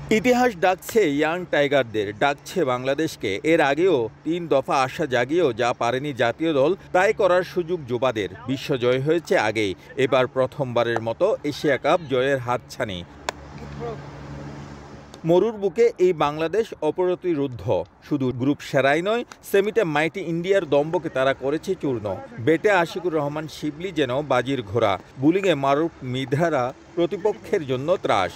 ইতিহাস ডাকছে ইয়াং টাইগারদের, ডাকছে বাংলাদেশকে। এর আগেও ৩ দফা আশা জাগিয়েও যা পারেনি জাতীয় দল, তাই করার সুযোগ যুবাদের। বিশ্বজয় হয়েছে আগেই, এবার প্রথমবারের মতো এশিয়া কাপ জয়ের হাতছানি। মরুর বুকে এই বাংলাদেশ অপ্রতিরোধ্য। শুধু গ্রুপ সেরাই নয়, সেমিতে মাইটি ইন্ডিয়ার দম্বকে তারা করেছে চূর্ণ। বেটে আশিকুর রহমান শিবলি যেন বাজির ঘোড়া, বুলিংয়ে মারুফ মিধারা প্রতিপক্ষের জন্য ত্রাস।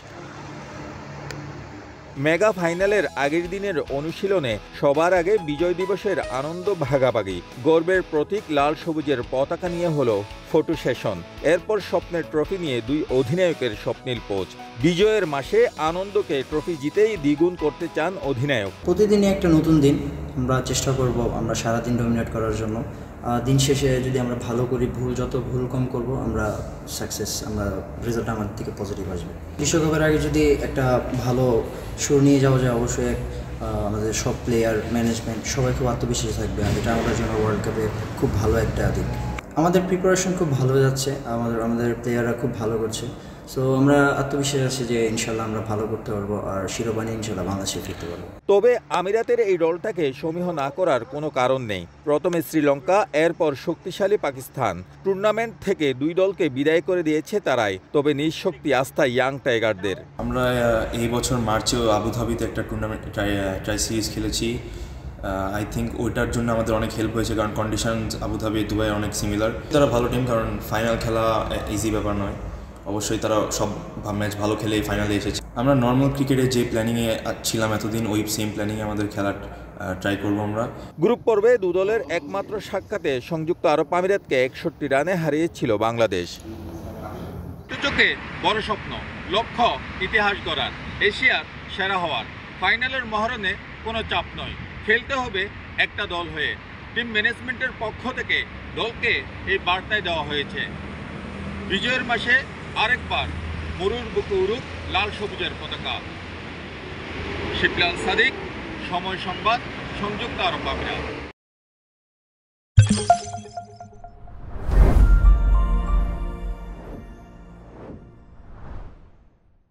মেগা ফাইনালের আগের দিনের অনুশীলনে সবার আগে বিজয় দিবসের আনন্দ ভাগাভাগি। গর্বের প্রতীক লাল সবুজের পতাকা নিয়ে হলো ফটো সেশন। এরপর স্বপ্নের ট্রফি নিয়ে দুই অধিনায়কের স্বপ্নীল পোজ। বিজয়ের মাসে আনন্দকে ট্রফি জিতেই দ্বিগুণ করতে চান অধিনায়ক। প্রতিদিনই একটা নতুন দিন, আমরা চেষ্টা করব আমরা সারাদিন ডমিনেট করার জন্য। দিন শেষে যদি আমরা ভালো করি, যত ভুল কম করব, আমরা সাকসেস, আমরা রেজাল্ট আমাদের থেকে পজিটিভ আসবে। বিশ্বকাপের আগে যদি একটা ভালো শুরু নিয়ে যাওয়া যায়, অবশ্যই আমাদের সব প্লেয়ার, ম্যানেজমেন্ট সবাই খুব আত্মবিশ্বাসী থাকবে, আর এটা আমাদের জন্য ওয়ার্ল্ড কাপে খুব ভালো একটা দিক। আমাদের প্রিপারেশন খুব ভালো যাচ্ছে, আমাদের প্লেয়াররা খুব ভালো করছে। সো আমরা আত্মবিশ্বাস আছি যে ইনশাল্লাহ আমরা ভালো করতে পারবো, আর শিরোপা নিয়ে ইনশাল্লাহ বাংলাদেশে ফিরতে পারবো। তবে আমিরাতের এই দলটাকে সমীহ না করার কোনো কারণ নেই। প্রথমে শ্রীলঙ্কা, এরপর শক্তিশালী পাকিস্তান। টুর্নামেন্ট থেকে দুই দলকে বিদায় করে দিয়েছে তারাই। তবে নিঃশক্তি আস্থা ইয়াং টাইগারদের। আমরা এই বছর মার্চেও আবুধাবিতে একটা টুর্নামেন্ট ট্রাই সিরিজ খেলেছি। আই থিঙ্ক ওইটার জন্য আমাদের অনেক হেল্প হয়েছে, কারণ কন্ডিশন আবুধাবি, দুবাই অনেক সিমিলার। তারা ভালো টিম, কারণ ফাইনাল খেলা ইজি ব্যাপার নয়। অবশ্যই তারা সব ম্যাচ ভালো খেলেই ফাইনালে এসেছে। আমরা নর্মাল ক্রিকেটে যে প্ল্যানিংয়ে ছিলাম এতদিন, ওই সেম প্ল্যানিংয়ে আমাদের খেলার ট্রাই করবো আমরা। গ্রুপ পর্বে দু দলের একমাত্র সাক্ষাতে সংযুক্ত আরব আমিরাতকে 61 রানে হারিয়েছিল বাংলাদেশ। চোখে বড় স্বপ্ন, লক্ষ্য ইতিহাস গড়ার, এশিয়ার সেরা হওয়ার। ফাইনালের মহরণে কোনো চাপ নয়, খেলতে হবে একটা দল হয়ে। টিম ম্যানেজমেন্টের পক্ষ থেকে দলকে এই বার্তায় দেওয়া হয়েছে, বিজয়ের মাসে আরেকবার মরুর বুকে উড়ুক লাল সবুজের পতাকা। শিবলাল সাদিক, সময় সংবাদ, সংযুক্ত আরব আমিরাত।